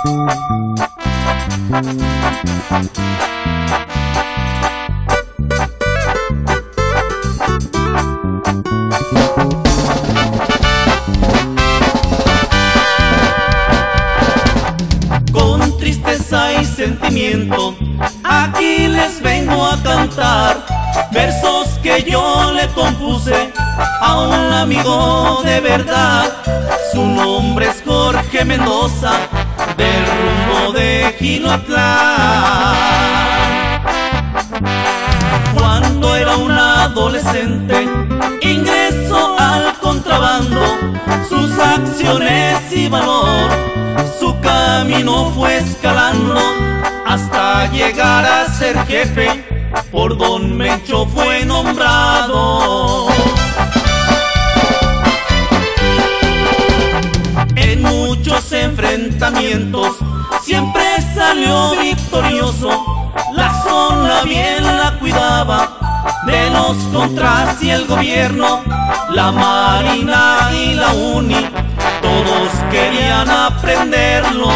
Con tristeza y sentimiento aquí les vengo a cantar versos que yo le compuse a un amigo de verdad. Su nombre es Jorge Mendoza, del rumbo de Jinoatlán. Cuando era un adolescente ingresó al contrabando, sus acciones y valor, su camino fue escalando hasta llegar a ser jefe. Por Don Mencho fue nombrado. En muchos enfrentamientos siempre salió victorioso. La zona bien la cuidaba de los contras y el gobierno, la Marina y la Uni, todos querían aprenderlo.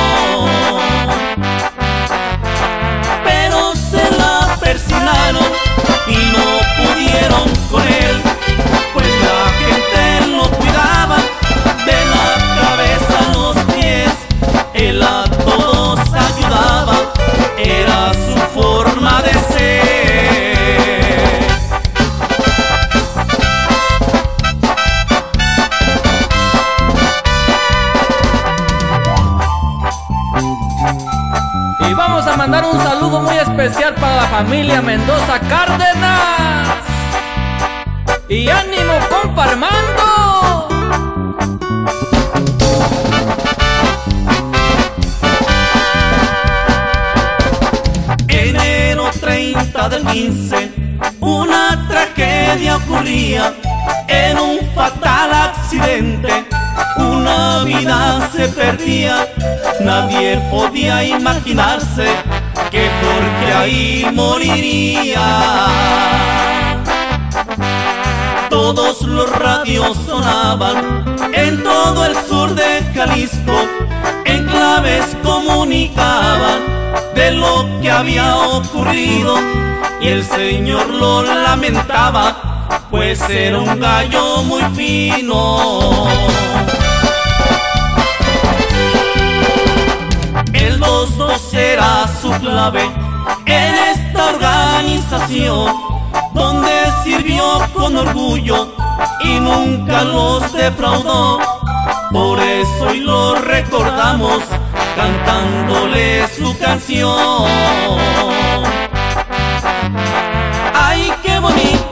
Pero se la persinaron y no pudieron con él, pues la gente lo cuidaba de la cabeza a los pies. Él a todos ayudaba, era su forma de ser. Y vamos a mandar un saludo muy especial para la familia Mendoza Cárdenas. Y ánimo, compa Armando. Enero 30 del 15, una tragedia ocurría en un fatal accidente. Una vida se perdía, nadie podía imaginarse que Jorge ahí moriría. Todos los radios sonaban en todo el sur de Jalisco, enclaves comunicaban de lo que había ocurrido, y el señor lo lamentaba, pues era un gallo muy fino. El 2-2 era su clave en esta organización, donde sirvió con orgullo y nunca los defraudó. Por eso hoy lo recordamos cantándole su canción. Ay, qué bonito